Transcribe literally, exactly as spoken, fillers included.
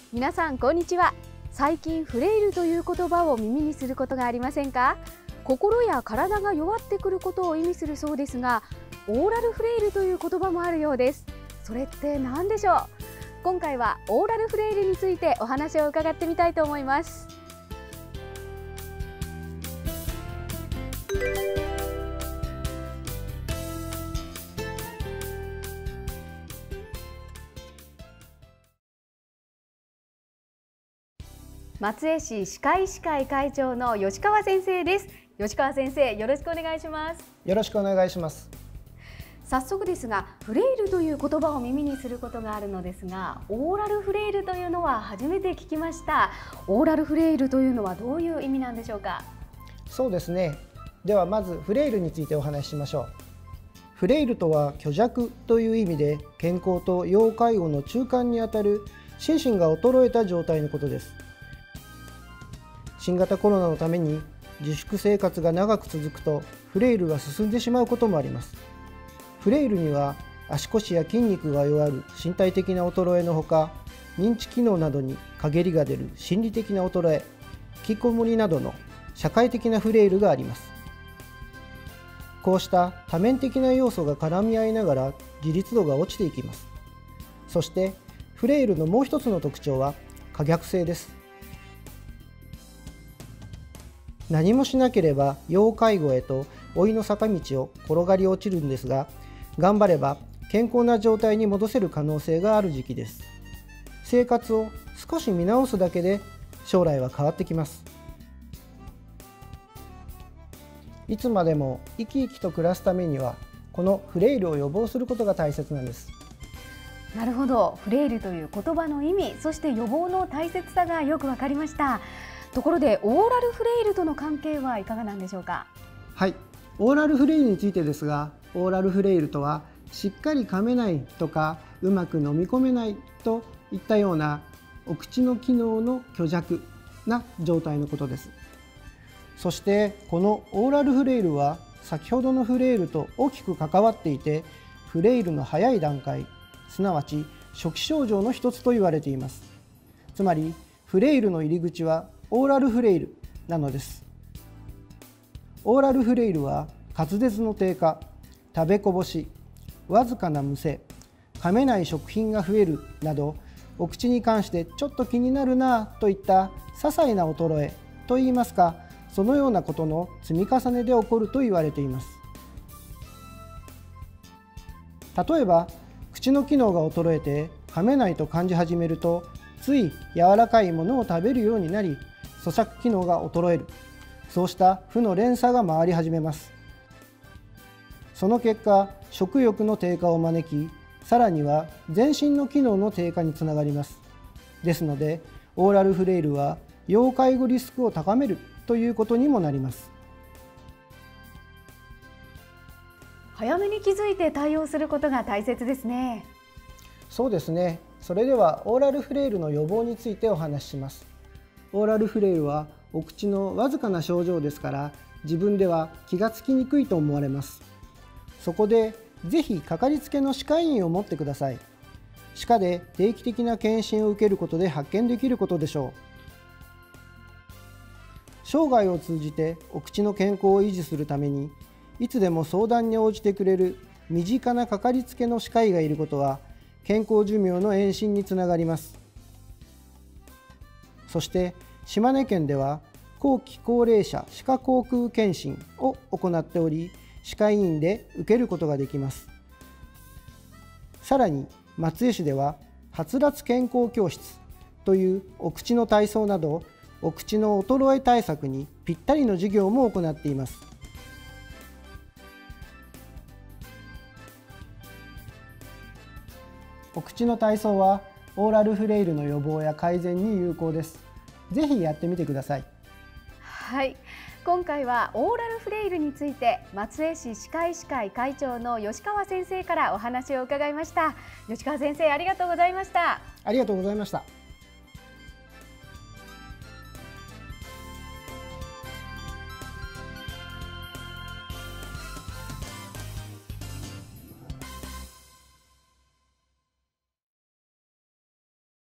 皆さんこんにちは。最近フレイルという言葉を耳にすることがありませんか？心や体が弱ってくることを意味するそうですが、オーラルフレイルという言葉もあるようです。それって何でしょう？今回はオーラルフレイルについてお話を伺ってみたいと思います。松江市歯科医師会会長の吉川先生です。吉川先生、よろしくお願いします。 よろしくお願いします。 早速ですが、フレイルという言葉を耳にすることがあるのですが、オーラルフレイルというのは初めて聞きました。オーラルフレイルというのはどういう意味なんでしょうか？ そうですね。ではまずフレイルについてお話ししましょう。フレイルとは虚弱という意味で、健康と要介護の中間にあたる心身が衰えた状態のことです。新型コロナのために自粛生活が長く続くとフレイルが進んでしまうこともあります。フレイルには足腰や筋肉が弱る身体的な衰えのほか、認知機能などに陰りが出る心理的な衰え、引きこもりなどの社会的なフレイルがあります。こうした多面的な要素が絡み合いながら自立度が落ちていきます。そしてフレイルのもう一つの特徴は可逆性です。何もしなければ要介護へと老いの坂道を転がり落ちるんですが、頑張れば健康な状態に戻せる可能性がある時期です。生活を少し見直すだけで将来は変わってきます。いつまでも生き生きと暮らすためには、このフレイルを予防することが大切なんです。 なるほど、フレイルという言葉の意味、そして予防の大切さがよくわかりました。ところでオーラルフレイルとの関係はいかがなんでしょうか？ はい、オーラルフレイルについてですが、オーラルフレイルとはしっかり噛めないとかうまく飲み込めないといったようなお口の機能の虚弱な状態のことです。そしてこのオーラルフレイルは先ほどのフレイルと大きく関わっていて、フレイルの早い段階、すなわち初期症状の一つと言われています。つまりフレイルの入り口はオーラルフレイルなのです。オーラルフレイルは滑舌の低下、食べこぼし、わずかなむせ、噛めない食品が増えるなど、お口に関してちょっと気になるなといった些細な衰えといいますか、そのようなことの積み重ねで起こると言われています。例えば口の機能が衰えて噛めないと感じ始めると、つい柔らかいものを食べるようになり、咀嚼機能が衰える、そうした負の連鎖が回り始めます。その結果、食欲の低下を招き、さらには全身の機能の低下につながります。ですのでオーラルフレイルは要介護リスクを高めるということにもなります。 早めに気づいて対応することが大切ですね。 そうですね。それではオーラルフレイルの予防についてお話しします。オーラルフレイルはお口のわずかな症状ですから、自分では気がつきにくいと思われます。そこでぜひかかりつけの歯科医院を持ってください。歯科で定期的な検診を受けることで発見できることでしょう。生涯を通じてお口の健康を維持するために、いつでも相談に応じてくれる身近なかかりつけの歯科医がいることは、健康寿命の延伸につながります。そして島根県では後期高齢者歯科口腔検診を行っており、歯科医院で受けることができます。さらに松江市でははつらつ健康教室というお口の体操などお口の衰え対策にぴったりの授業も行っています。お口の体操はオーラルフレイルの予防や改善に有効です。ぜひやってみてください。 はい、今回はオーラルフレイルについて松江市歯科医師会会長の吉川先生からお話を伺いました。吉川先生、ありがとうございました。 ありがとうございました。